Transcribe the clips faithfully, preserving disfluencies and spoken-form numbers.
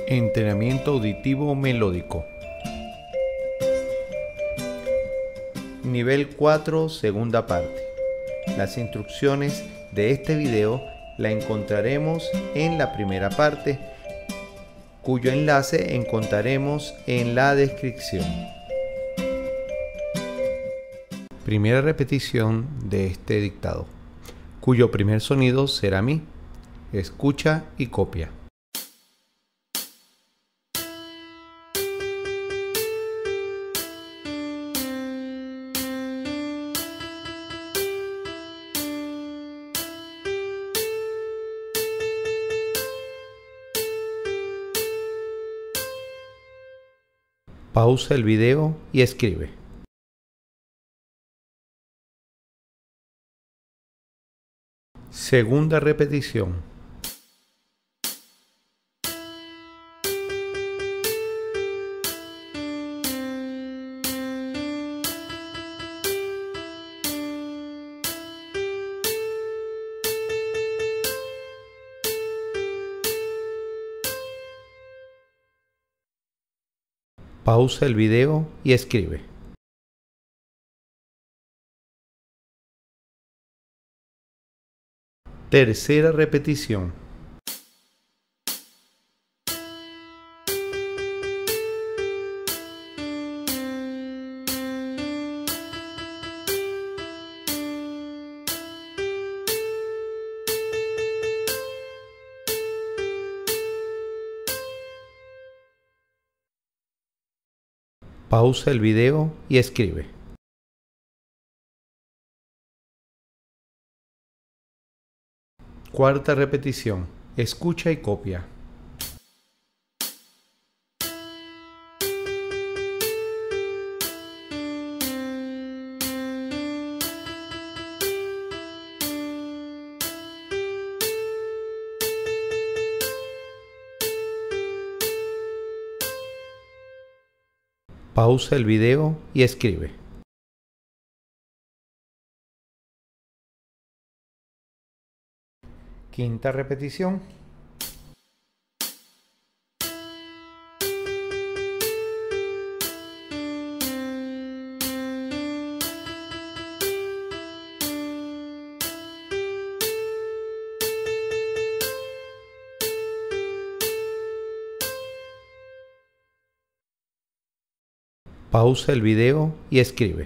Entrenamiento auditivo melódico. Nivel cuatro, segunda parte. Las instrucciones de este video la encontraremos en la primera parte, cuyo enlace encontraremos en la descripción. Primera repetición de este dictado, cuyo primer sonido será mi. Escucha y copia. Pausa el video y escribe. Segunda repetición. Pausa el video y escribe. Tercera repetición. Pausa el video y escribe. Cuarta repetición. Escucha y copia. Pausa el video y escribe. Quinta repetición. Pausa el video y escribe.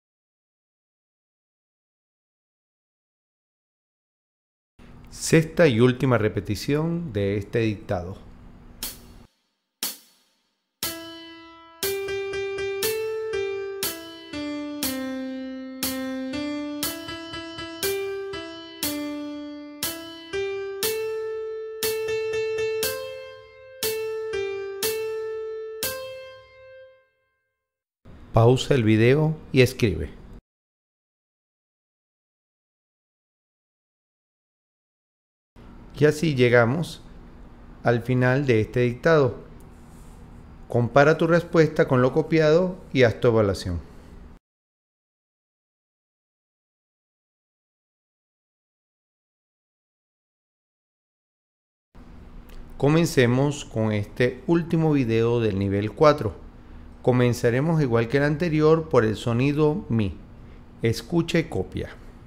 Sexta y última repetición de este dictado. Pausa el video y escribe. Y así llegamos al final de este dictado. Compara tu respuesta con lo copiado y haz tu evaluación. Comencemos con este último video del nivel cuatro. Comenzaremos igual que el anterior por el sonido mi. Escucha y copia.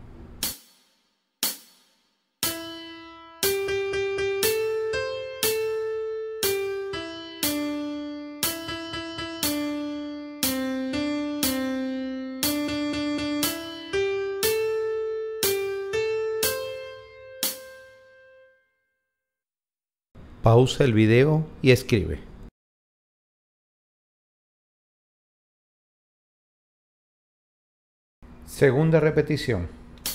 Pausa el video y escribe. Segunda repetición.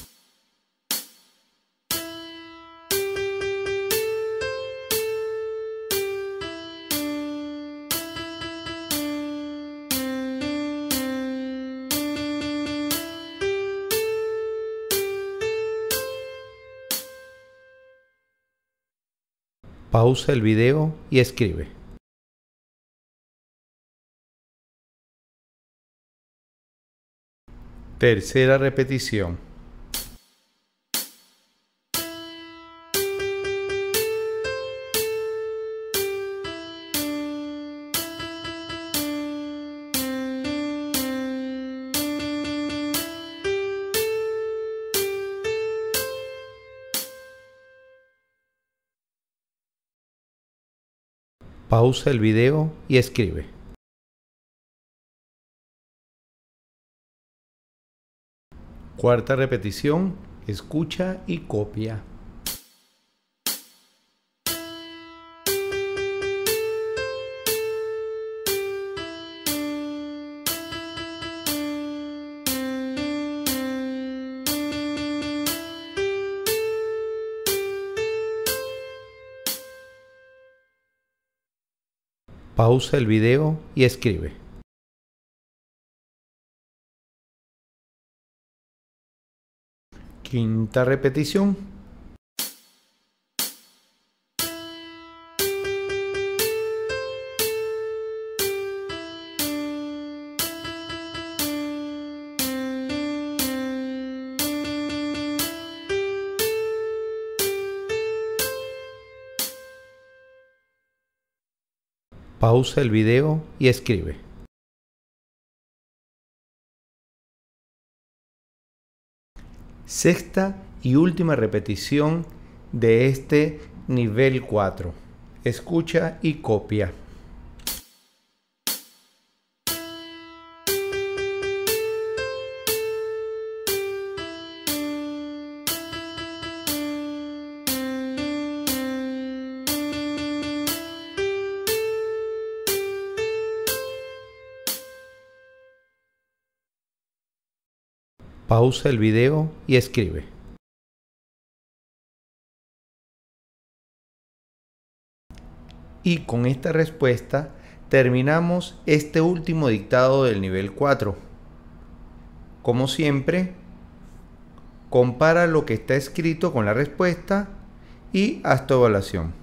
Pausa el video y escribe. Tercera repetición. Pausa el video y escribe. Cuarta repetición, escucha y copia. Pausa el video y escribe. Quinta repetición. Pausa el video y escribe. Sexta y última repetición de este nivel cuatro. Escucha y copia. Pausa el video y escribe. Y con esta respuesta terminamos este último dictado del nivel cuatro. Como siempre, compara lo que está escrito con la respuesta y haz tu evaluación.